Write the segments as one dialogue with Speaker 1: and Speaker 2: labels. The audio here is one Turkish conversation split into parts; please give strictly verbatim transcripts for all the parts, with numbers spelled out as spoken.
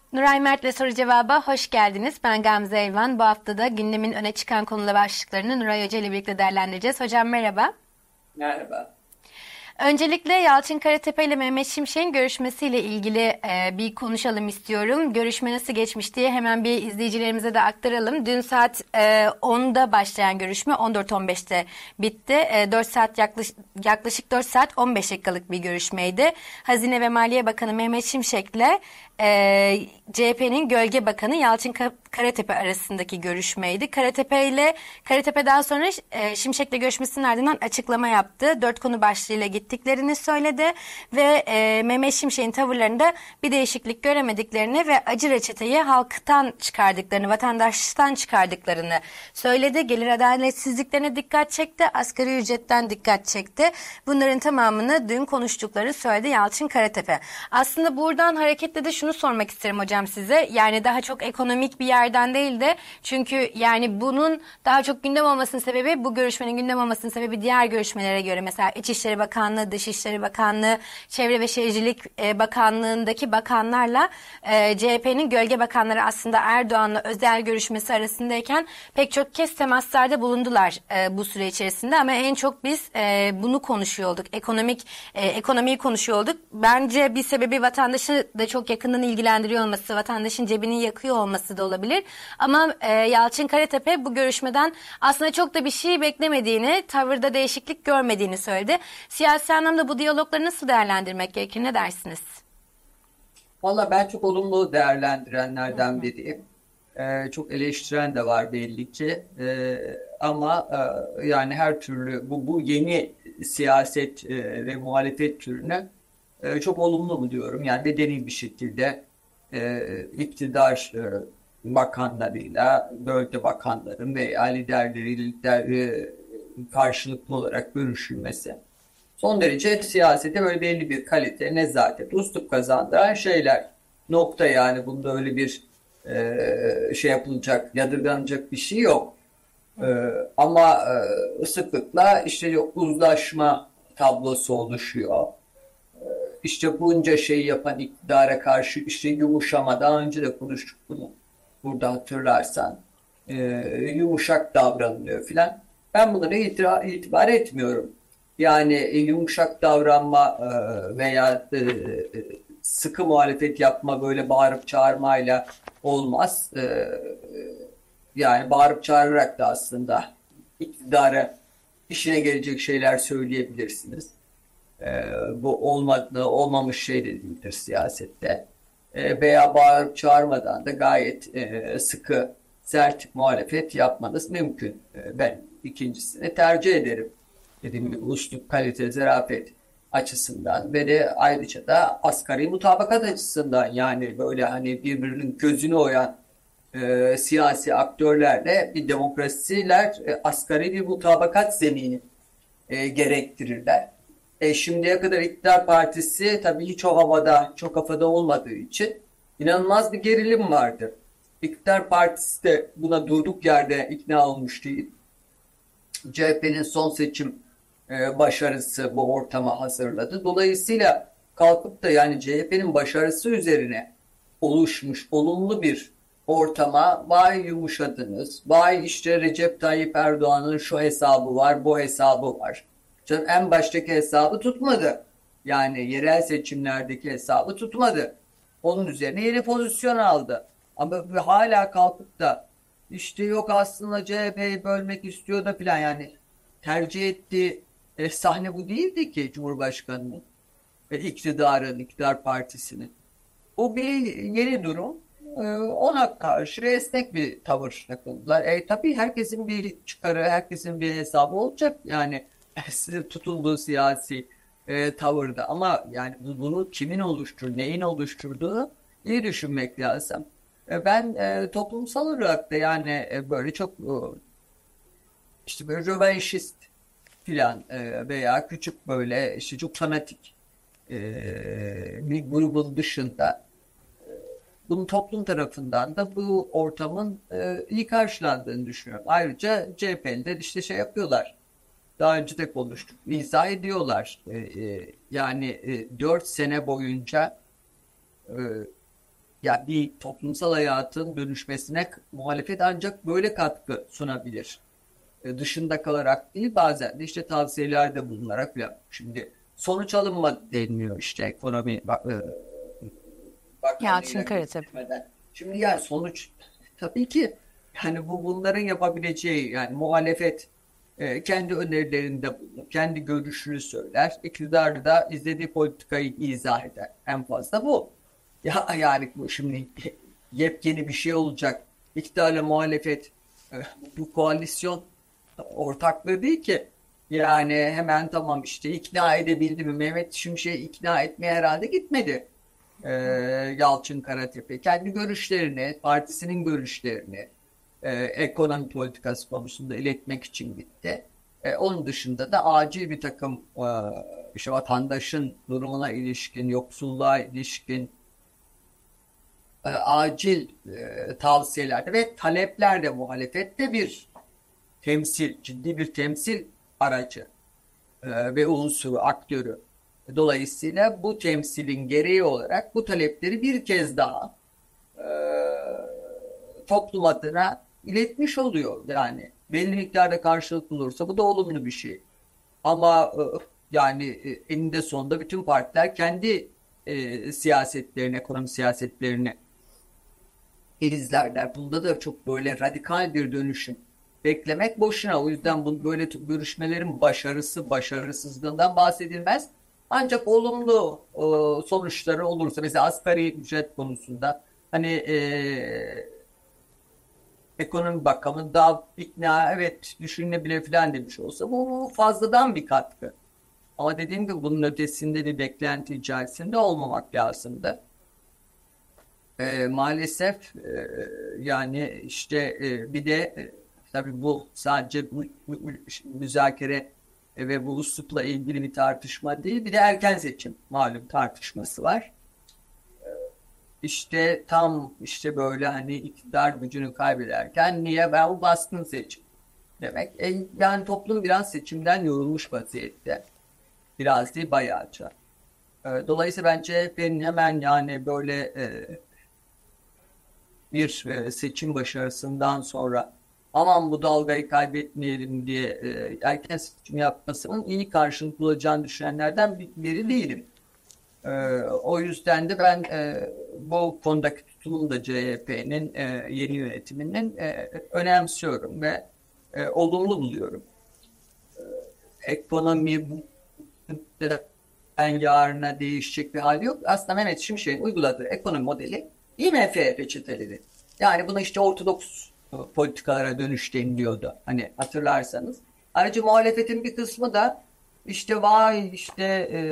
Speaker 1: Nuray Mert'le Soru Cevab'a hoş geldiniz. Ben Gamze Elvan. Bu hafta da gündemin öne çıkan konular başlıklarını Nuray Hoca ile birlikte değerlendireceğiz. Hocam merhaba.
Speaker 2: Merhaba.
Speaker 1: Öncelikle Yalçın Karatepe ile Mehmet Şimşek'in görüşmesiyle ilgili e, bir konuşalım istiyorum. Görüşme nasıl geçmiş diye hemen bir izleyicilerimize de aktaralım. Dün saat e, onda başlayan görüşme on dört on beşte bitti. E, dört saat yaklaşık, yaklaşık dört saat on beş dakikalık bir görüşmeydi. Hazine ve Maliye Bakanı Mehmet Şimşek'le e, C H P'nin Gölge Bakanı Yalçın Karatepe arasındaki görüşmeydi. Karatepe ile Karatepe daha sonra e, Şimşek'le görüşmesinin ardından açıklama yaptı. Dört konu başlığıyla gittiklerini söyledi ve e, Mehmet Şimşek'in tavırlarında bir değişiklik göremediklerini ve acı reçeteyi halktan çıkardıklarını, vatandaştan çıkardıklarını söyledi. Gelir adaletsizliklerine dikkat çekti, asgari ücretten dikkat çekti. Bunların tamamını dün konuştukları söyledi Yalçın Karatepe. Aslında buradan hareketle de şunu sormak isterim hocam size. Yani daha çok ekonomik bir yerden değil de çünkü yani bunun daha çok gündem olmasının sebebi, bu görüşmenin gündem olmasının sebebi diğer görüşmelere göre mesela İçişleri Bakanlığı, Dışişleri Bakanlığı, Çevre ve Şehircilik Bakanlığı'ndaki bakanlarla e, C H P'nin gölge bakanları aslında Erdoğan'la özel görüşmesi arasındayken pek çok kez temaslarda bulundular e, bu süre içerisinde ama en çok biz e, bunu konuşuyor olduk. Ekonomik e, ekonomiyi konuşuyor olduk. Bence bir sebebi vatandaşı da çok yakından ilgilendiriyor olması, vatandaşın cebini yakıyor olması da olabilir. Ama e, Yalçın Karatepe bu görüşmeden aslında çok da bir şey beklemediğini, tavırda değişiklik görmediğini söyledi. Siyasi anlamda bu diyalogları nasıl değerlendirmek gerekir? Ne dersiniz?
Speaker 2: Valla ben çok olumlu değerlendirenlerden
Speaker 1: Hı hı.
Speaker 2: biriyim. Ee, çok eleştiren de var belli ki. Ee, ama e, yani her türlü bu, bu yeni siyaset e, ve muhalefet türüne e, çok olumlu mu diyorum. Yani medeni bir şekilde e, iktidar e, bakanlarıyla, bölge bakanların veya liderleriyle lider, e, karşılıklı olarak görüşülmesi. Son derece siyasete böyle belli bir kalite, nezaket, üslup kazandıran şeyler. Nokta yani bunda öyle bir e, şey yapılacak, yadırganacak bir şey yok. E, ama e, sıklıkla işte yok, uzlaşma tablosu oluşuyor. İşte bunca şey yapan iktidara karşı işte yumuşama, daha önce de konuştuk bunu burada hatırlarsan. E, yumuşak davranılıyor filan. Ben bunlara itira- itibar etmiyorum. Yani e, yumuşak davranma e, veya e, e, sıkı muhalefet yapma böyle bağırıp çağırmayla olmaz. E, yani bağırıp çağırarak da aslında iktidara işine gelecek şeyler söyleyebilirsiniz. E, bu olmadığı, olmamış şey de değildir siyasette. E, veya bağırıp çağırmadan da gayet e, sıkı, sert muhalefet yapmanız mümkün. E, ben ikincisini tercih ederim. Dediğim gibi üslup, kalite, zarafet açısından ve de ayrıca da asgari mutabakat açısından yani böyle hani birbirinin gözünü oyan e, siyasi aktörlerle bir demokrasiler e, asgari bir mutabakat zemini e, gerektirirler. E, şimdiye kadar iktidar partisi tabii hiç o havada, çok kafada olmadığı için inanılmaz bir gerilim vardı. İktidar partisi de buna durduk yerde ikna olmuş değil. C H P'nin son seçim e, başarısı bu ortamı hazırladı. Dolayısıyla kalkıp da yani C H P'nin başarısı üzerine oluşmuş olumlu bir ortama vay yumuşadınız, vay işte Recep Tayyip Erdoğan'ın şu hesabı var, bu hesabı var. Canım en baştaki hesabı tutmadı. Yani yerel seçimlerdeki hesabı tutmadı. Onun üzerine yeni pozisyon aldı. Ama hala kalkıp da işte yok aslında C H P'yi bölmek istiyor da filan yani tercih ettiği e, sahne bu değildi ki Cumhurbaşkanı'nın ve iktidarın, iktidar partisinin. O bir yeni durum. E, ona karşı esnek bir tavır takıldılar. E, tabii herkesin bir çıkarı, herkesin bir hesabı olacak. Yani tutulduğu siyasi e, tavırda. Ama yani bunu kimin oluşturduğu, neyin oluşturduğu iyi düşünmek lazım. E, Ben e, toplumsal olarak da yani e, böyle çok e, işte böyle rövanşist filan e, veya küçük böyle işte çok fanatik e, bir grubun dışında bunun toplum tarafından da bu ortamın e, iyi karşılandığını düşünüyorum. Ayrıca C H P'liler işte şey yapıyorlar. Daha önce de konuştuk. İzah ediyorlar. E, e, yani e, dört sene boyunca e, Ya bir toplumsal hayatın dönüşmesine k- muhalefet ancak böyle katkı sunabilir. E, dışında kalarak değil, bazen de işte tavsiyelerde bulunarak falan. Şimdi sonuç alınma deniliyor işte ekonomi bak, e, bakanlığıyla
Speaker 1: Yalçın Karatepe.
Speaker 2: görüşmeden. Şimdi yani sonuç tabii ki yani bu bunların yapabileceği, yani muhalefet e, kendi önerilerinde bulunur, kendi görüşünü söyler, iktidar da izlediği politikayı izah eder. En fazla bu. Ya yani bu şimdi yepyeni bir şey olacak. İktidarla muhalefet, e, bu koalisyon ortaklığı değil ki. Yani hemen tamam işte ikna edebildi mi? Mehmet Şimşek'i ikna etmeye herhalde gitmedi. Ee, Yalçın Karatepe kendi görüşlerini, partisinin görüşlerini e, ekonomi politikası konusunda iletmek için gitti. E, onun dışında da acil bir takım e, işte vatandaşın durumuna ilişkin, yoksulluğa ilişkin e, acil e, tavsiyelerde ve taleplerde muhalefette bir temsil, ciddi bir temsil aracı e, ve unsuru, aktörü. Dolayısıyla bu temsilin gereği olarak bu talepleri bir kez daha e, toplum adına iletmiş oluyor. Yani belli miktarda karşılık bulursa bu da olumlu bir şey. Ama e, yani e, eninde sonunda bütün partiler kendi e, siyasetlerini, ekonomi siyasetlerini izlerler. Bunda da çok böyle radikal bir dönüşüm beklemek boşuna. O yüzden bu böyle t- görüşmelerin başarısı, başarısızlığından bahsedilmez. Ancak olumlu e, sonuçları olursa, mesela asgari ücret konusunda hani e, ekonomi bakanı daha ikna, evet düşünülebilir falan demiş olsa bu fazladan bir katkı. Ama dediğim gibi bunun ötesinde bir beklenti içerisinde olmamak lazımdı. E, maalesef e, yani işte e, bir de e, tabii bu sadece bu, bu- bu müzakere ve bu üslupla ilgili bir tartışma değil. Bir de erken seçim malum tartışması var. İşte tam işte böyle hani iktidar gücünü kaybederken niye ben bu baskın seçim demek. E, yani toplum biraz seçimden yorulmuş vaziyette. Biraz değil bayağıca. E, dolayısıyla ben C H P'nin hemen yani böyle e, bir e, seçim başarısından sonra aman bu dalgayı kaybetmeyelim diye e, erken seçim yapmasının iyi karşılık bulacağını düşünenlerden bir- biri değilim. E, o yüzden de ben e, bu konudaki tutumum da C H P'nin e, yeni yönetiminin e, önemsiyorum ve e, olumlu buluyorum. Ekonomi bu ben yarına değişecek bir hali yok. Aslında Mehmet Şimşek'in uyguladığı ekonomi modeli I M F reçeteleri. Yani buna işte ortodoks e, politikalara dönüş deniliyordu. Hani hatırlarsanız. Ayrıca muhalefetin bir kısmı da işte vay işte e,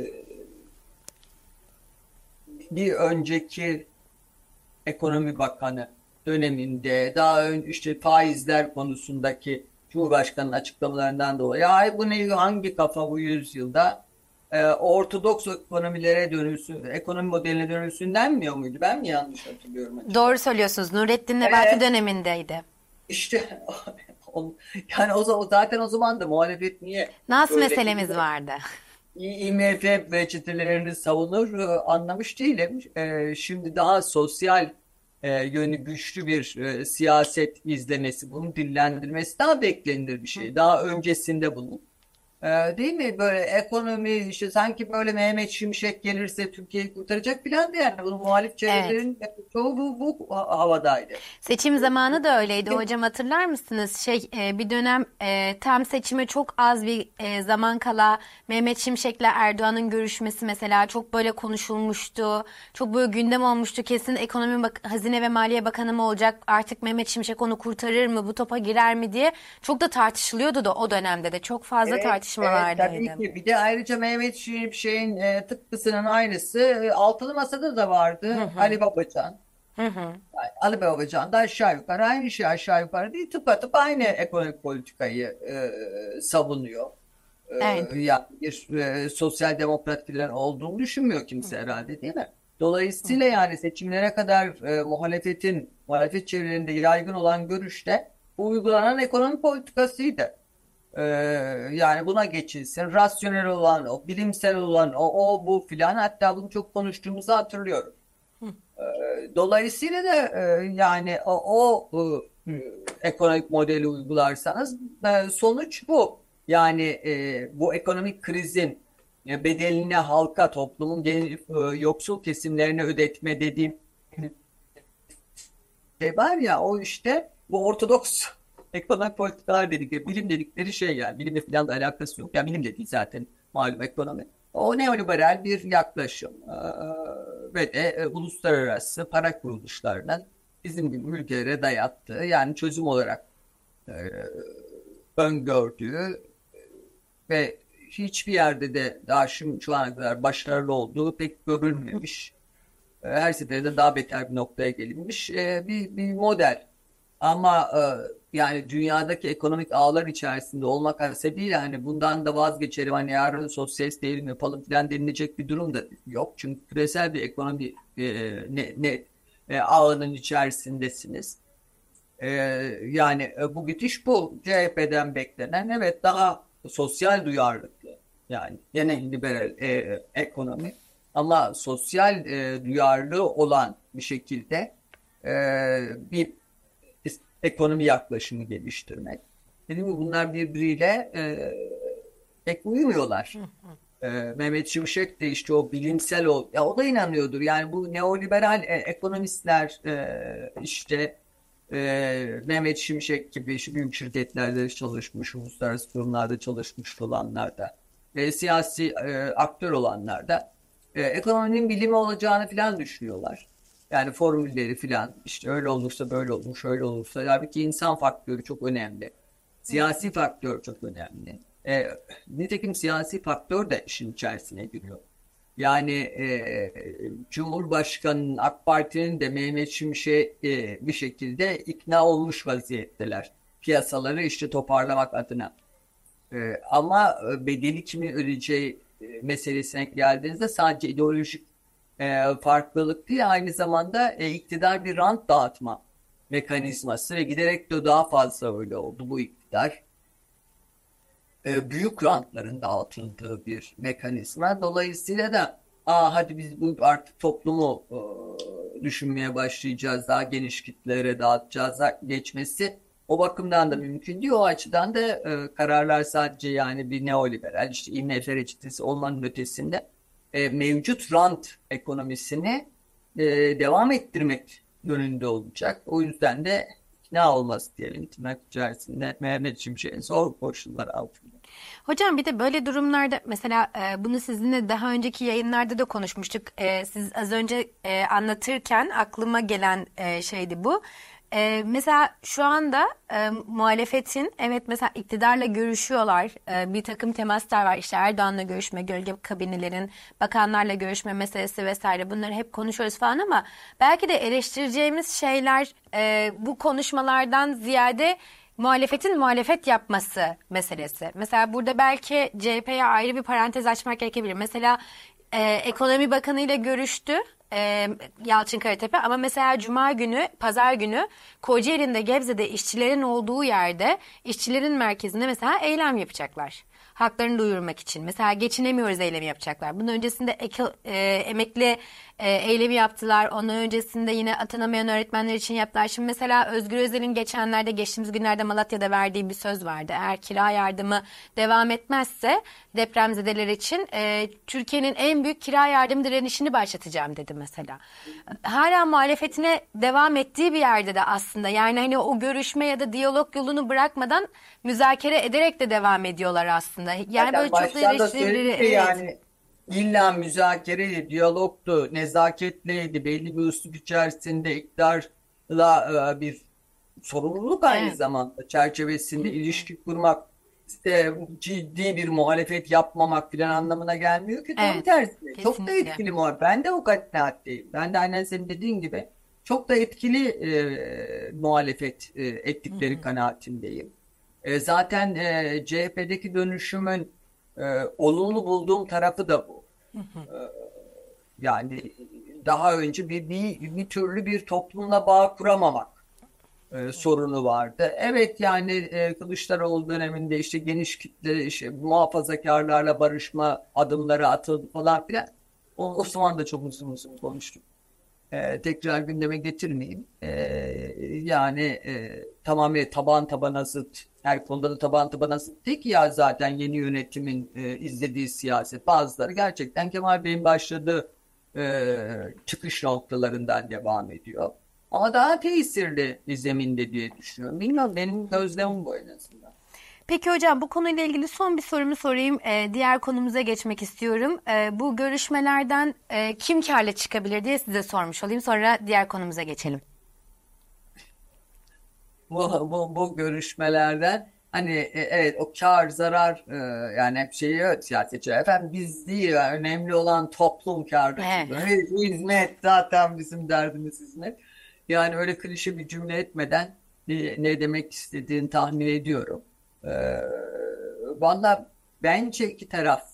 Speaker 2: bir önceki ekonomi bakanı döneminde daha ön işte faizler konusundaki Cumhurbaşkanı'nın açıklamalarından dolayı ay bu ne hangi kafa bu yüzyılda e, ortodoks ekonomilere dönülsün, ekonomi modeline dönülsün denmiyor muydu? Ben mi yanlış hatırlıyorum acaba?
Speaker 1: Doğru söylüyorsunuz. Nurettin Nebati
Speaker 2: E,
Speaker 1: dönemindeydi.
Speaker 2: işte o- yani o zaman zaten o zaman da muhalefet niye
Speaker 1: Nas
Speaker 2: böyle
Speaker 1: meselemiz vardı.
Speaker 2: I M F reçetelerini savunur e, anlamış değilim. E, şimdi daha sosyal e, yönü güçlü bir e, siyaset izlemesi, bunun dillendirmesi daha beklenir bir şey. Daha öncesinde bunun. E, değil mi? Böyle ekonomi işte sanki böyle Mehmet Şimşek gelirse Türkiye'yi kurtaracak falan diye. Yani bunun muhalif
Speaker 1: Evet.
Speaker 2: çevrelerin çoğu bu, bu havadaydı.
Speaker 1: Seçim zamanı da öyleydi hocam, hatırlar mısınız? Şey e, bir dönem e, tam seçime çok az bir e, zaman kala Mehmet Şimşek'le Erdoğan'ın görüşmesi mesela çok böyle konuşulmuştu. Çok böyle gündem olmuştu. Kesin ekonomi bak Hazine ve Maliye Bakanı mı olacak? Artık Mehmet Şimşek onu kurtarır mı? Bu topa girer mi diye çok da tartışılıyordu da o dönemde de çok fazla
Speaker 2: Evet, evet tabii
Speaker 1: tartışmalardaydı.
Speaker 2: ki. Bir de ayrıca Mehmet Şimşek'in e, tıpkısının aynısı e, Altılı Masa'da da
Speaker 1: Hı
Speaker 2: vardı.
Speaker 1: hı.
Speaker 2: Ali Babacan.
Speaker 1: Hı hı.
Speaker 2: Ali Babacan da aşağı yukarı aynı şey, aşağı yukarı değil, tıpatıp aynı ekonomik politikayı e, savunuyor.
Speaker 1: Evet.
Speaker 2: E, yani bir e, sosyal demokrat falan olduğunu düşünmüyor kimse herhalde, değil mi? Dolayısıyla yani seçimlere kadar e, muhalefetin, muhalefet çevrelerinde yaygın olan görüşte bu uygulanan ekonomi politikasıydı. Ee, yani buna geçilsin. Rasyonel olan o, bilimsel olan o, o bu filan. Hatta bunu çok konuştuğumuzu hatırlıyorum. Dolayısıyla da e, yani o, o e, ekonomik modeli uygularsanız e, sonuç bu. Yani e, bu ekonomik krizin e, bedelini halka, toplumun gen- e, yoksul kesimlerine ödetme dediğim şey var ya, o işte bu ortodoks ekonomik politikalar dedikleri, bilim dedikleri şey yani. Bilimle falan da alakası yok. Yani bilim dediği zaten malum ekonomi. O neoliberal bir yaklaşım. Ee, ve de e, uluslararası para kuruluşlarının bizim gibi ülkelere dayattığı, yani çözüm olarak e, öngördüğü ve hiçbir yerde de daha şimdi şu ana kadar başarılı olduğu pek görülmemiş, e, her seferinde daha beter bir noktaya gelinmiş e, bir, bir model. Ama e, yani dünyadaki ekonomik ağlar içerisinde olmak hasebiyle hani bundan da vazgeçelim, hani yarın sosyalist devrim yapalım falan denilecek bir durum da yok. Çünkü küresel bir ekonomi e, ne, ne e, ağının içerisindesiniz. E, yani e, bu gidiş bu. C H P'den beklenen, evet, daha sosyal duyarlılıklı, yani yine liberal e, ekonomi, ama sosyal e, duyarlı olan bir şekilde e, bir ekonomi yaklaşımı geliştirmek. Dediğim gibi bunlar birbiriyle e, pek uyumuyorlar. E, Mehmet Şimşek de işte o bilimsel, o ya o da inanıyordur. Yani bu neoliberal e, ekonomistler, e, işte e, Mehmet Şimşek gibi işte büyük şirketlerde çalışmış, uluslararası kurumlarda çalışmış olanlar da, e, siyasi e, aktör olanlar da e, ekonominin bilimi olacağını falan düşünüyorlar. Yani formülleri falan, işte öyle olursa böyle olur, şöyle olursa. Halbuki insan faktörü çok önemli. Siyasi faktör çok önemli. E, nitekim siyasi faktör de işin içerisine giriyor. Yani e, Cumhurbaşkanı'nın, AK Parti'nin de Mehmet Şimşek'e e, bir şekilde ikna olmuş vaziyetteler. Piyasaları işte toparlamak adına. E, ama e, bedeli kimin ödeyeceği e, meselesine geldiğinizde sadece ideolojik e, farklılık değil, aynı zamanda e, iktidar bir rant dağıtma mekanizması ve giderek de daha fazla öyle oldu bu iktidar. E, büyük rantların dağıtıldığı bir mekanizma. Dolayısıyla da aa, hadi biz bu artık toplumu e, düşünmeye başlayacağız, daha geniş kitlelere dağıtacağız geçmesi o bakımdan da mümkün değil. O açıdan da e, kararlar sadece yani bir neoliberal, işte I M F reçetesi olmanın ötesinde e, mevcut rant ekonomisini e, devam ettirmek yönünde olacak. O yüzden de ikna olması diyelim tırnak içerisinde Mehmet Şimşek'in zor koşullar altında.
Speaker 1: Hocam bir de böyle durumlarda mesela e, bunu sizinle daha önceki yayınlarda da konuşmuştuk. E, siz az önce e, anlatırken aklıma gelen e, şeydi bu. E, mesela şu anda e, muhalefetin evet mesela iktidarla görüşüyorlar. E, bir takım temaslar var. İşte Erdoğan'la görüşme, gölge kabinelerin, bakanlarla görüşme meselesi vesaire. Bunları hep konuşuyoruz falan ama belki de eleştireceğimiz şeyler e, bu konuşmalardan ziyade muhalefetin muhalefet yapması meselesi. Mesela burada belki C H P'ye ayrı bir parantez açmak gerekebilir. Mesela e, Ekonomi Bakanı ile görüştü e, Yalçın Karatepe ama mesela Cuma günü, Pazar günü Kocaeli'nde, Gebze'de işçilerin olduğu yerde, işçilerin merkezinde mesela eylem yapacaklar. Haklarını duyurmak için. Mesela geçinemiyoruz eylemi yapacaklar. Bunun öncesinde eke, e, emekli e, eylemi yaptılar. Ondan öncesinde yine atanamayan öğretmenler için yaptılar. Şimdi mesela Özgür Özel'in geçenlerde, geçtiğimiz günlerde Malatya'da verdiği bir söz vardı. Eğer kira yardımı devam etmezse depremzedeler için e, Türkiye'nin en büyük kira yardım direnişini başlatacağım dedi mesela. Hala muhalefetine devam ettiği bir yerde de aslında yani hani o görüşme ya da diyalog yolunu bırakmadan müzakere ederek de devam ediyorlar aslında. Yani
Speaker 2: Zaten
Speaker 1: böyle çok da
Speaker 2: baştan da
Speaker 1: eleştirilebilir.
Speaker 2: söyledik ki
Speaker 1: Evet.
Speaker 2: yani illa müzakereydi, diyalogtu, nezaketliydi, belli bir üslup içerisinde iktidarla e, bir sorumluluk aynı
Speaker 1: Evet.
Speaker 2: zamanda çerçevesinde ilişki kurmak, işte ciddi bir muhalefet yapmamak filan anlamına gelmiyor ki, tam
Speaker 1: Evet.
Speaker 2: tersine. Çok da
Speaker 1: Kesinlikle.
Speaker 2: etkili muhalefet. Ben de o kanaatteyim. Ben de aynen senin dediğin gibi çok da etkili e, muhalefet e, ettikleri kanaatindeyim. E, zaten e, C H P'deki dönüşümün e, olumlu bulduğum tarafı da bu. Yani daha önce bir, bir, bir türlü bir toplumla bağ kuramamak e, sorunu vardı. Evet yani e, Kılıçdaroğlu döneminde işte geniş kitle, işte muhafazakarlarla barışma adımları atıldı falan filan. O, o zaman da çok uzun uzun konuştuk. e, tekrar gündeme getirmeyeyim. E, yani e, tamamen taban tabana zıt, her konuda da taban tabana zıt değil ki ya zaten yeni yönetimin e, izlediği siyaset. Bazıları gerçekten Kemal Bey'in başladığı e, çıkış noktalarından devam ediyor. Ama daha tesirli bir zeminde diye düşünüyorum. Bilmiyorum, benim gözlemim bu en azından.
Speaker 1: Peki hocam, bu konuyla ilgili son bir sorumu sorayım. Ee, diğer konumuza geçmek istiyorum. Ee, bu görüşmelerden e, kim kârla çıkabilir diye size sormuş olayım. Sonra diğer konumuza geçelim.
Speaker 2: Bu, bu, bu görüşmelerden hani e, evet o kar zarar e, yani hep şeyi evet, siyasetçiler efendim biz değil yani önemli olan toplum kârı.
Speaker 1: Evet.
Speaker 2: Evet, hizmet zaten bizim derdimiz hizmet. Yani öyle klişe bir cümle etmeden ne, ne demek istediğini tahmin ediyorum. Ee, valla bence iki taraf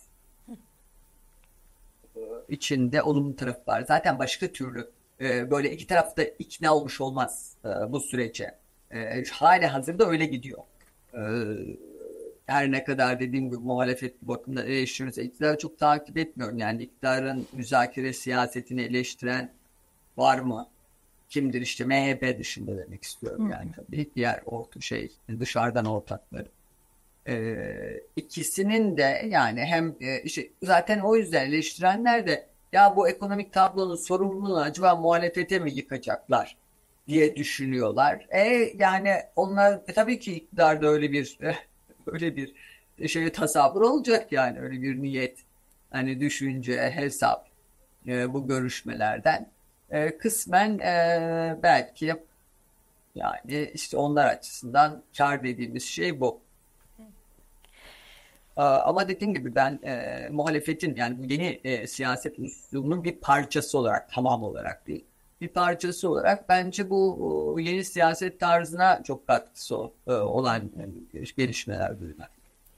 Speaker 2: içinde olumlu tarafı var. Zaten başka türlü e, böyle iki taraf da ikna olmuş olmaz e, bu sürece. E, hala hazırda öyle gidiyor. E, her ne kadar dediğim gibi muhalefet bu bakımda eleştiriyorsa iktidarı çok takip etmiyorum. Yani iktidarın müzakere siyasetini eleştiren var mı? Kimdir işte M H P dışında demek istiyorum yani tabii. Diğer orta şey dışarıdan ortakları. Ee, ikisinin de yani hem e, işte zaten o yüzden eleştirenler de ya bu ekonomik tablonun sorumluluğunu acaba muhalefete mi yıkacaklar diye düşünüyorlar. E yani onlar e, tabii ki iktidarda öyle bir öyle bir şey tasavvur olacak yani öyle bir niyet hani düşünce hesap e, bu görüşmelerden E, kısmen e, belki yani işte onlar açısından kar dediğimiz şey bu. Ama dediğim gibi ben e, muhalefetin yani bu yeni e, siyaset üslubunun bir parçası olarak tamam olarak değil. Bir parçası olarak bence bu e, yeni siyaset tarzına çok katkısı e, olan e, gelişmeler bunlar.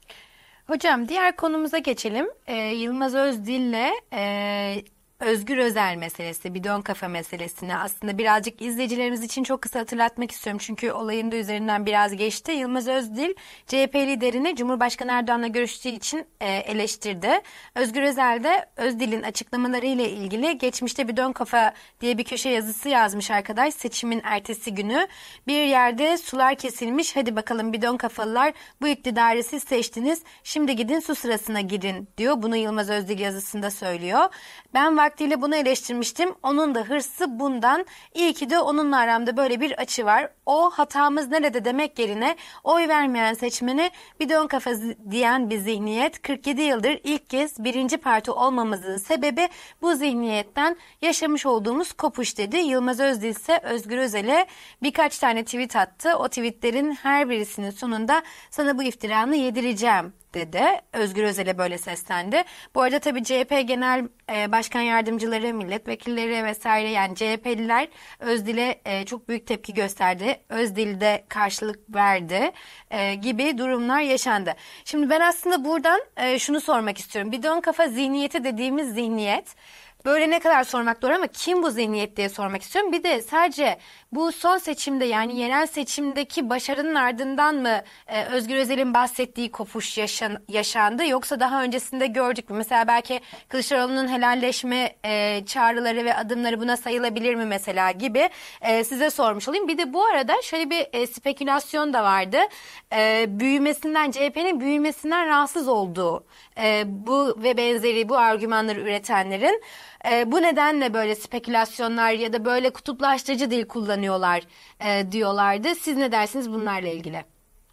Speaker 1: Hocam, diğer konumuza geçelim. Ee, Yılmaz Özdil'le e, Özgür Özel meselesi, bidon kafa meselesini aslında birazcık izleyicilerimiz için çok kısa hatırlatmak istiyorum. Çünkü olayın da üzerinden biraz geçti. Yılmaz Özdil, C H P liderini Cumhurbaşkanı Erdoğan'la görüştüğü için e, eleştirdi. Özgür Özel de Özdil'in açıklamaları ile ilgili geçmişte bidon kafa diye bir köşe yazısı yazmış arkadaş. Seçimin ertesi günü bir yerde sular kesilmiş. Hadi bakalım bidon kafalılar, bu iktidarı siz seçtiniz. Şimdi gidin su sırasına girin diyor. Bunu Yılmaz Özdil yazısında söylüyor. Ben vaktiyle bunu eleştirmiştim. Onun da hırsı bundan. İyi ki de onunla aramda böyle bir açı var. O hatamız nerede demek yerine oy vermeyen seçmene bidon kafa diyen bir zihniyet. kırk yedi yıldır ilk kez birinci parti olmamızın sebebi bu zihniyetten yaşamış olduğumuz kopuş dedi. Yılmaz Özdil ise Özgür Özel'e birkaç tane tweet attı. O tweetlerin her birisinin sonunda sana bu iftiranı yedireceğim dedi. Özgür Özel'e böyle seslendi. Bu arada tabii C H P Genel e, Başkan Yardımcıları, milletvekilleri vesaire yani C H P'liler Özdil'e e, çok büyük tepki gösterdi. Özdil de karşılık verdi e, gibi durumlar yaşandı. Şimdi ben aslında buradan e, şunu sormak istiyorum. Bidon kafa zihniyeti dediğimiz zihniyet böyle ne kadar sormak doğru ama kim bu zihniyet diye sormak istiyorum. Bir de sadece bu son seçimde yani yerel seçimdeki başarının ardından mı e, Özgür Özel'in bahsettiği kopuş yaşan, yaşandı yoksa daha öncesinde gördük mü? Mesela belki Kılıçdaroğlu'nun helalleşme e, çağrıları ve adımları buna sayılabilir mi mesela gibi e, size sormuş olayım. Bir de bu arada şöyle bir e, spekülasyon da vardı. E, büyümesinden C H P'nin büyümesinden rahatsız olduğu e, bu ve benzeri bu argümanları üretenlerin e, bu nedenle böyle spekülasyonlar ya da böyle kutuplaştırıcı dil kullanıyorlar e, diyorlardı. Siz ne dersiniz bunlarla ilgili?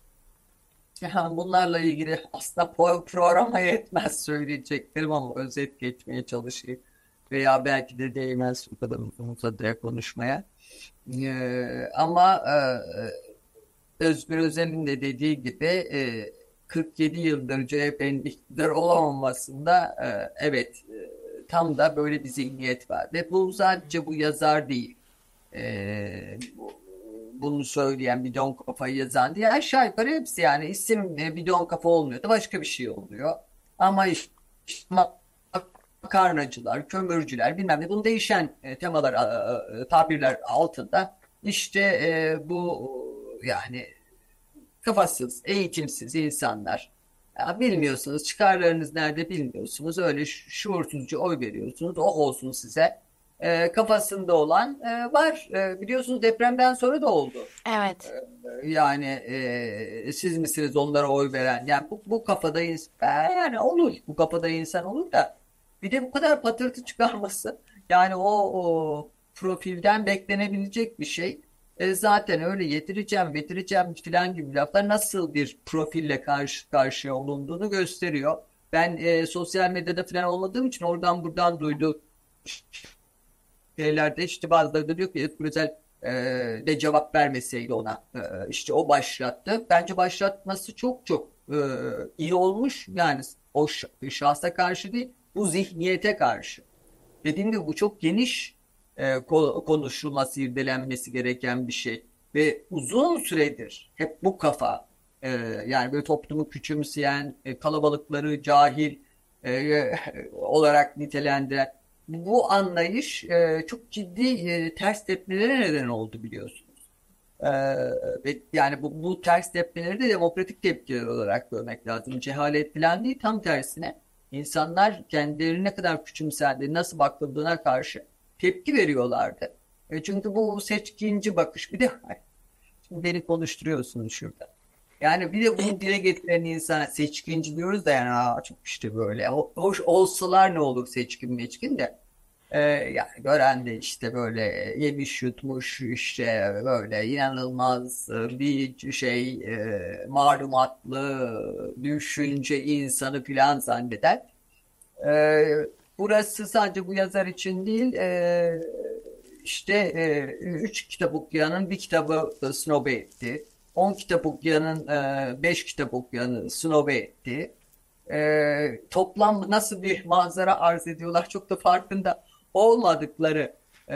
Speaker 2: Yani bunlarla ilgili aslında pro- programa yetmez söyleyeceklerim ama özet geçmeye çalışayım. Veya belki de değmez bu kadar uzun uzadıya konuşmaya. Ee, ama e, Özgür Özel'in de dediği gibi e, kırk yedi yıldır C H P'nin iktidar olamamasında e, evet e, tam da böyle bir zihniyet var. Ve bu sadece bu yazar değil. E, bu- bunu söyleyen bidon kafayı yazan diye aşağı yukarı hepsi yani isim e, bidon kafa olmuyor da başka bir şey oluyor. Ama işte, işte makarnacılar, kömürcüler bilmem ne bunun değişen e, temalar, e, e, tabirler altında işte e, bu yani kafasız, eğitimsiz insanlar. Ya bilmiyorsunuz, çıkarlarınız nerede bilmiyorsunuz. Öyle şu- şuursuzca oy veriyorsunuz. O olsun size. e, kafasında olan e, var. E, biliyorsunuz depremden sonra da oldu.
Speaker 1: Evet.
Speaker 2: Yani e, siz misiniz onlara oy veren? Yani bu, bu kafada insan, yani olur. Bu kafada insan olur da bir de bu kadar patırtı çıkarması, yani o, o profilden beklenebilecek bir şey. E, zaten öyle yedireceğim, getireceğim filan gibi laflar nasıl bir profille karşı karşıya olunduğunu gösteriyor. Ben e, sosyal medyada falan olmadığım için oradan buradan duyduğum şeylerde işte bazıları da diyor ki Özgür Özel e, de cevap vermeseydi ona e, işte o başlattı. Bence başlatması çok çok e, iyi olmuş. Yani o ş- şahsa karşı değil, bu zihniyete karşı. Dediğim gibi bu çok geniş e, ko- konuşulması, irdelenmesi gereken bir şey. Ve uzun süredir hep bu kafa, e, yani böyle toplumu küçümseyen, e, kalabalıkları cahil e, olarak nitelendiren bu anlayış e, çok ciddi e, ters tepkilere neden oldu biliyorsunuz. E, ve yani bu, bu ters tepkileri de demokratik tepkiler olarak görmek lazım. Cehalet falan değil, tam tersine insanlar kendileri ne kadar küçümsendi, nasıl bakıldığına karşı tepki veriyorlardı. E, çünkü bu seçkinci bakış, bir de şimdi beni konuşturuyorsunuz şurada. Yani bir de bunu dile getiren insana seçkinci diyoruz da, yani aa, çok işte böyle Ho- hoş olsalar ne olur seçkin meçkin de. Ee, yani gören de işte böyle yemiş yutmuş işte böyle inanılmaz e, bir şey, e, malumatlı düşünce insanı filan zanneder. Ee, burası sadece bu yazar için değil, e, işte e, üç kitap okuyanın bir kitabı e, snobe etti. On kitap okuyanın e, beş kitap okuyanı snobe etti. E, toplam nasıl bir manzara arz ediyorlar çok da farkında olmadıkları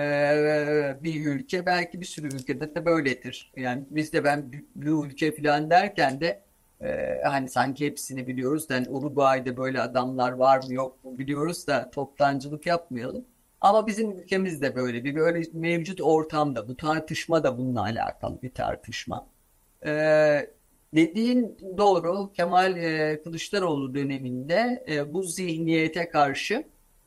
Speaker 2: e, bir ülke. Belki bir sürü ülkede de böyledir. Yani biz de ben bir, bir ülke falan derken de e, hani sanki hepsini biliyoruz da, hani Uruguay'da böyle adamlar var mı yok mu biliyoruz da toptancılık yapmayalım. Ama bizim ülkemizde böyle bir böyle mevcut ortamda bu tartışma da bununla alakalı bir tartışma. Ee, dediğin doğru. Kemal e, Kılıçdaroğlu döneminde e, bu zihniyete karşı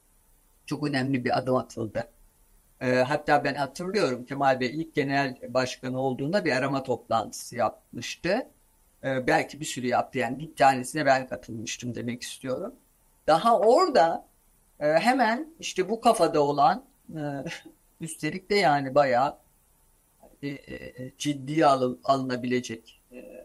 Speaker 2: çok önemli bir adım atıldı. E, hatta ben hatırlıyorum, Kemal Bey ilk genel başkanı olduğunda bir arama toplantısı yapmıştı. E, belki bir sürü yaptı, yani bir tanesine ben katılmıştım demek istiyorum. Daha orada e, hemen işte bu kafada olan e, üstelik de yani bayağı e, e, ciddiye alın, alınabilecek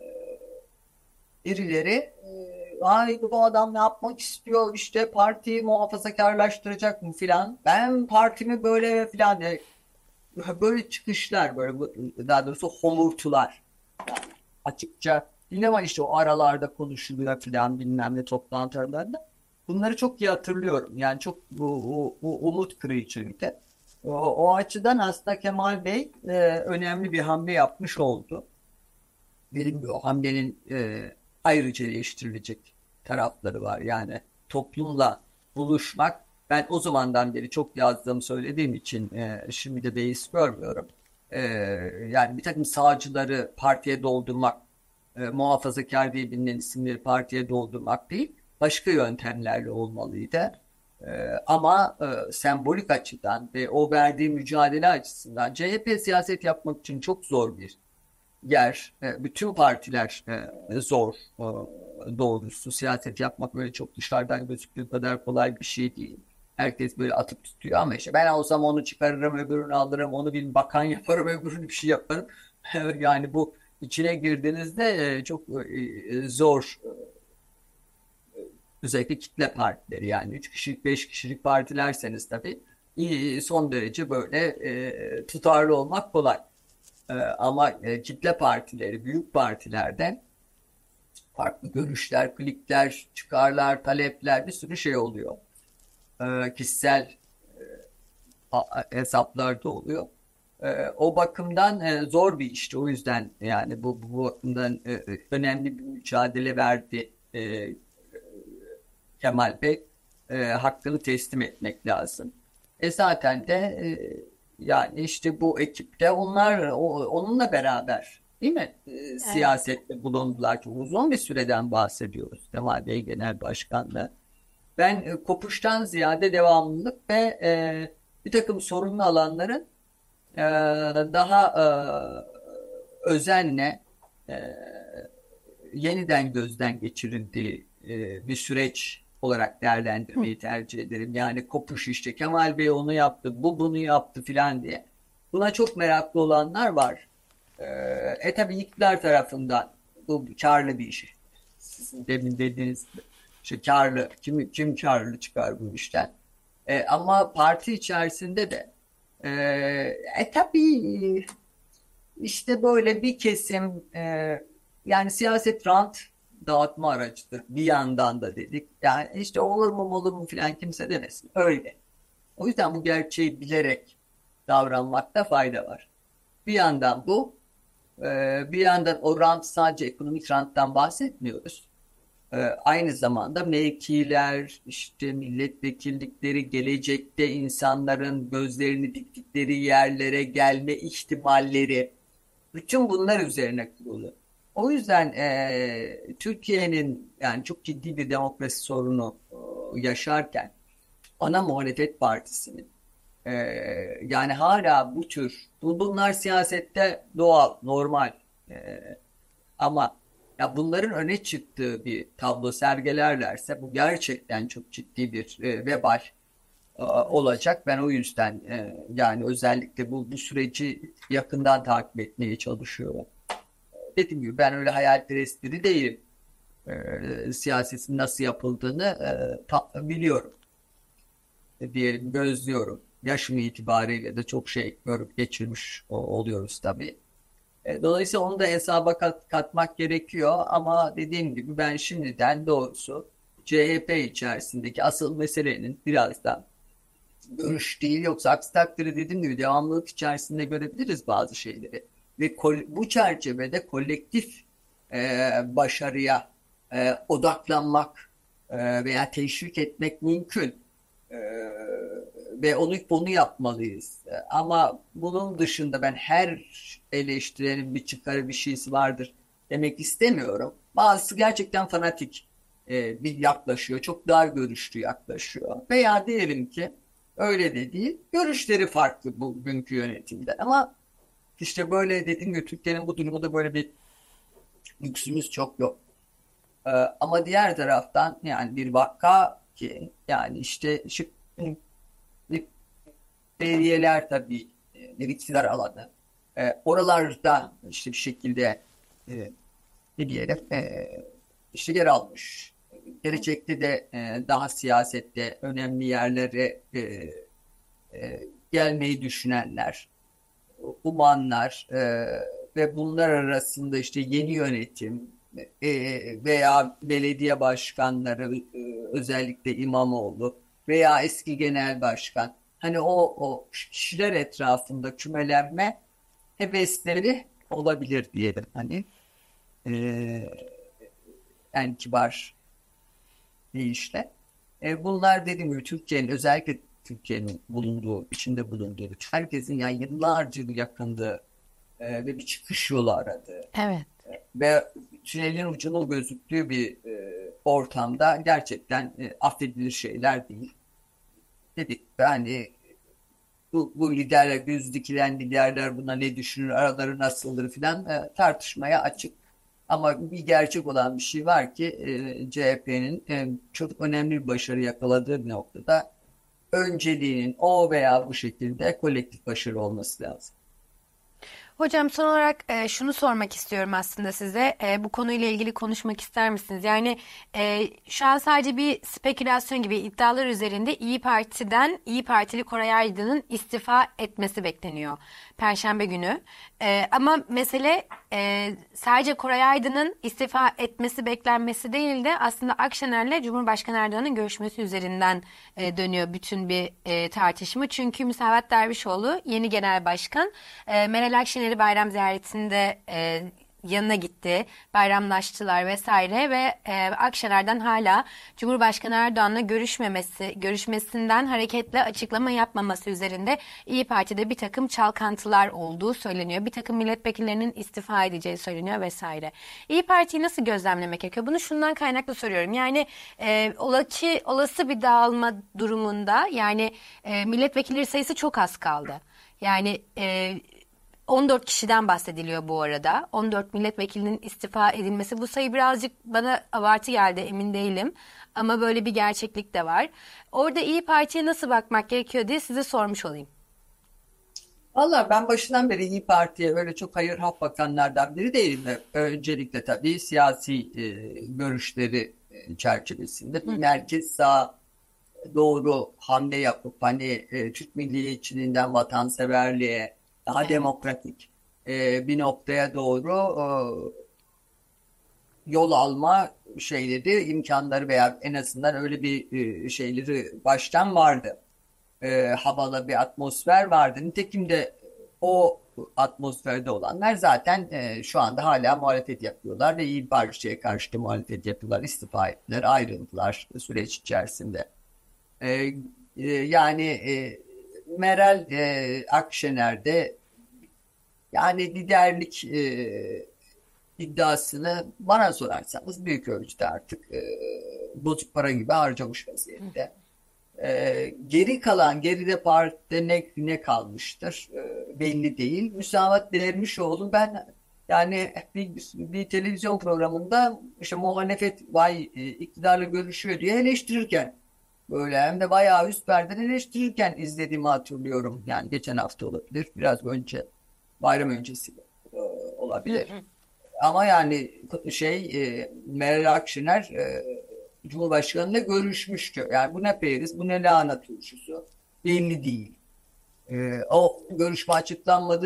Speaker 2: birileri e, ay bu adam ne yapmak istiyor, işte partiyi muhafazakarlaştıracak mı filan, ben partimi böyle filan diye böyle çıkışlar, böyle bu- daha doğrusu homurtular açıkça yine, ama işte o aralarda konuşuluyor filan bilmem ne toplantılarında, bunları çok iyi hatırlıyorum. Yani çok bu, bu, bu umut kırıcıydı. O, o açıdan aslında Kemal Bey e, önemli bir hamle yapmış oldu. Benim o hamlenin e, ayrıca eleştirilecek tarafları var. Yani toplumla buluşmak, ben o zamandan beri çok yazdığımı söylediğim için e, şimdi de beis görmüyorum. E, yani bir takım sağcıları partiye doldurmak, e, muhafazakar diye bilinen isimleri partiye doldurmak değil, başka yöntemlerle olmalıydı. E, ama e, sembolik açıdan ve o verdiği mücadele açısından C H P siyaset yapmak için çok zor bir yer. E, bütün partiler e, zor. E, doğrusu siyaset yapmak böyle çok dışarıdan gözüktüğü kadar kolay bir şey değil. Herkes böyle atıp tutuyor, ama işte ben olsam onu çıkarırım, öbürünü alırım, onu bir bakan yaparım, öbürünü bir şey yaparım. Yani bu içine girdiğinizde e, çok e, zor. Özellikle kitle partileri, yani üç kişilik beş kişilik partilerseniz tabii iyi, son derece böyle e, tutarlı olmak kolay. Ee, ama e, kitle partileri, büyük partilerden farklı görüşler, klikler, çıkarlar, talepler, bir sürü şey oluyor. Ee, kişisel a- hesaplarda oluyor. Ee, o bakımdan e, zor bir işti. O yüzden yani bu, bu bakımdan e, e, önemli bir mücadele verdi e, Kemal Bey. E, hakkını teslim etmek lazım. E zaten de e, yani işte bu ekipte onlar o, onunla beraber değil mi? E,
Speaker 1: Evet.
Speaker 2: siyasette bulundular. Çok uzun bir süreden bahsediyoruz. Kemal Bey Genel Başkan'la. Ben e, kopuştan ziyade devamlılık ve e, bir takım sorunlu alanların e, daha e, özenle e, yeniden gözden geçirildiği e, bir süreç olarak değerlendirmeyi tercih ederim. Yani kopuş işte Kemal Bey onu yaptı, bu bunu yaptı filan diye. Buna çok meraklı olanlar var. E, e tabii iktidar tarafından bu karlı bir iş. Sizin demin dediğiniz işte karlı, kim, kim karlı çıkar bu işten. E, ama parti içerisinde de e, e tabii işte böyle bir kesim e, yani siyaset rant dağıtma aracıdır bir yandan da dedik. Yani işte olur mu olur mu filan kimse demesin. Öyle. O yüzden bu gerçeği bilerek davranmakta fayda var. Bir yandan bu, e, bir yandan o rant sadece ekonomik ranttan bahsetmiyoruz. E, aynı zamanda mevkiler, işte milletvekillikleri, gelecekte insanların gözlerini diktikleri yerlere gelme ihtimalleri, bütün bunlar üzerine kurulu. O yüzden e, Türkiye'nin yani çok ciddi bir demokrasi sorunu e, yaşarken ana muhalefet partisinin e, yani hala bu tür bu- bunlar siyasette doğal, normal e, ama ya bunların öne çıktığı bir tablo sergilerlerse bu gerçekten çok ciddi bir e, vebal e, olacak. Ben o yüzden e, yani özellikle bu, bu süreci yakından takip etmeye çalışıyorum. Dediğim gibi ben öyle hayalperest biri değilim. E, siyasetin nasıl yapıldığını e, ta- biliyorum. E, diyelim gözlüyorum. Yaşım itibariyle de çok şey görüp geçirmiş o- oluyoruz tabii. E, dolayısıyla onu da hesaba kat- katmak gerekiyor ama dediğim gibi ben şimdiden doğrusu C H P içerisindeki asıl meselenin biraz da görüş değil yoksa aksi takdirde dediğim gibi devamlılık içerisinde görebiliriz bazı şeyleri. Ve kol- bu çerçevede kolektif e, başarıya e, odaklanmak e, veya teşvik etmek mümkün. E, ve onu onu yapmalıyız. E, ama bunun dışında ben her eleştirenin bir çıkarı bir şeysi vardır demek istemiyorum. Bazısı gerçekten fanatik e, bir yaklaşıyor. Çok dar görüşlü yaklaşıyor. Veya diyelim ki öyle de değil. Görüşleri farklı bugünkü yönetimde. Ama işte böyle dediğim gibi Türkiye'nin bu durumda böyle bir lüksümüz çok yok. Ee, ama diğer taraftan yani bir vaka ki yani işte şu belediyeler tabii e, bir iktidar alanı. Ee, oralarda işte bir şekilde e, ne diyelim e, işte yer almış. Gelecekte de e, daha siyasette önemli yerlere e, e, gelmeyi düşünenler, umanlar e, ve bunlar arasında işte yeni yönetim e, veya belediye başkanları e, özellikle İmamoğlu veya eski genel başkan hani o, o kişiler etrafında kümelenme hevesleri olabilir diyelim hani e, en kibar deyişle. E, bunlar dediğim gibi Türkiye'nin özellikle Türkiye'nin bulunduğu, içinde bulunduğu, herkesin yani yıllarca yakındığı e, ve bir çıkış yolu aradığı
Speaker 1: Evet.
Speaker 2: ve tünelin ucunun gözüktüğü bir e, ortamda gerçekten e, affedilir şeyler değil. Dedik yani bu, bu liderler, göz dikilen liderler buna ne düşünür, araları nasıldır filan e, tartışmaya açık. Ama bir gerçek olan bir şey var ki e, C H P'nin e, çok önemli bir başarı yakaladığı bir noktada önceliğinin o veya bu şekilde kolektif başarı olması lazım.
Speaker 1: Hocam son olarak e, şunu sormak istiyorum aslında size. E, bu konuyla ilgili konuşmak ister misiniz? Yani e, şu an sadece bir spekülasyon gibi iddialar üzerinde İyi Parti'den İyi Partili Koray Aydın'ın istifa etmesi bekleniyor Perşembe günü. E, ama mesele e, sadece Koray Aydın'ın istifa etmesi beklenmesi değil de aslında Akşener'le Cumhurbaşkanı Erdoğan'ın görüşmesi üzerinden e, dönüyor bütün bir e, tartışma. Çünkü Müsavat Dervişoğlu yeni genel başkan e, Meral Akşener'i bayram ziyaretinde e, yanına gitti, bayramlaştılar vesaire ve e, Akşener'den hala Cumhurbaşkanı Erdoğan'la görüşmemesi, görüşmesinden hareketle açıklama yapmaması üzerinde İyi Parti'de bir takım çalkantılar olduğu söyleniyor. Bir takım milletvekillerinin istifa edeceği söyleniyor vesaire. İyi Parti'yi nasıl gözlemlemek gerekiyor? Bunu şundan kaynaklı soruyorum. Yani e, ola ki, olası bir dağılma durumunda yani e, milletvekilleri sayısı çok az kaldı. Yani e, on dört kişiden bahsediliyor bu arada. on dört milletvekilinin istifa edilmesi. Bu sayı birazcık bana abartı geldi, emin değilim. Ama böyle bir gerçeklik de var. Orada İyi Parti'ye nasıl bakmak gerekiyor diye size sormuş olayım.
Speaker 2: Valla ben başından beri İyi Parti'ye öyle çok hayır hap bakanlardan biri değilim. Öncelikle tabii siyasi e, görüşleri e, çerçevesinde bir merkez sağ doğru hamle yapıp hani e, Türk milliyetçiliğinden vatanseverliğe daha demokratik e, bir noktaya doğru e, yol alma şeyleri, imkanları veya en azından öyle bir e, şeyleri baştan vardı. E, havalı bir atmosfer vardı. Nitekim de o atmosferde olanlar zaten e, şu anda hala muhalefet yapıyorlar ve İYİ Partisi'ye karşı da muhalefet yapıyorlar, istifa ettiler, ayrıldılar süreç içerisinde. E, e, yani e, Meral e, Akşener de yani liderlik e, iddiasını bana sorarsanız büyük ölçüde artık e, bozuk para gibi harcamış vaziyette. E, geri kalan, geride partide ne, ne kalmıştır e, belli değil. Müsavat Dervişoğlu ben yani bir, bir televizyon programında işte muhalefet vay e, iktidarla görüşüyor diye eleştirirken böyle hem de bayağı üst perdeden eleştirirken izlediğimi hatırlıyorum. Yani geçen hafta olabilir, biraz önce bayram öncesi e, olabilir. Ama yani şey e, Meral Akşener e, Cumhurbaşkanı'yla görüşmüştü. Yani bu ne periz, bu ne lahana turşusu belli değil. E, o görüşme açıklanmadı.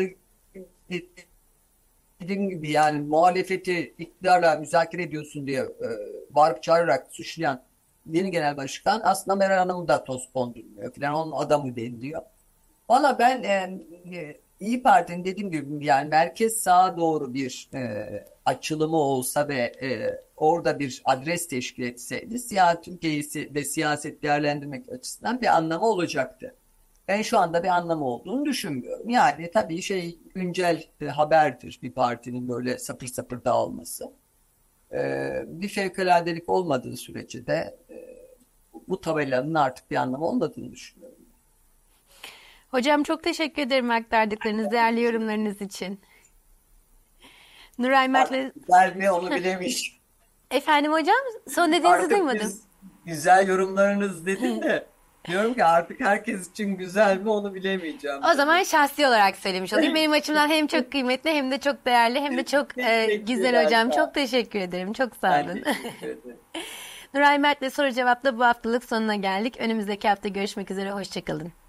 Speaker 2: Dediğim gibi yani muhalefeti iktidarla müzakere ediyorsun diye e, bağırıp çağırarak suçlayan yeni genel başkan aslında Meral Hanım'ı da toz kondurmuyor falan, onun adamı deniliyor. Valla ben e, e, İyi Parti'nin dediğim gibi yani merkez sağa doğru bir e, açılımı olsa ve e, orada bir adres teşkil etseydi siyaset Türkiye'yi ve siyaset değerlendirmek açısından bir anlamı olacaktı. Ben şu anda bir anlamı olduğunu düşünmüyorum. Yani tabii şey güncel e, haberdir bir partinin böyle sapır sapır dağılması. E, bir fevkaladelik olmadığı sürece de e, bu tabelanın artık bir anlamı olmadığını düşünüyorum.
Speaker 1: Hocam çok teşekkür ederim aktardıklarınız, değerli yorumlarınız için. Nuray Mert'le...
Speaker 2: Güzel mi onu bilemiş.
Speaker 1: Efendim hocam, son dediğinizi
Speaker 2: Artık
Speaker 1: duymadım.
Speaker 2: biz güzel yorumlarınız dedin de diyorum ki artık herkes için güzel mi onu bilemeyeceğim.
Speaker 1: O zaman şahsi olarak söylemiş olayım. Benim açımdan hem çok kıymetli hem de çok değerli hem de çok e, güzel hocam. Çok teşekkür ederim. Çok sağ
Speaker 2: Ben
Speaker 1: olun.
Speaker 2: teşekkür ederim.
Speaker 1: Nuray Mert'le Soru Cevap'ta bu haftalık sonuna geldik. Önümüzdeki hafta görüşmek üzere. Hoşçakalın.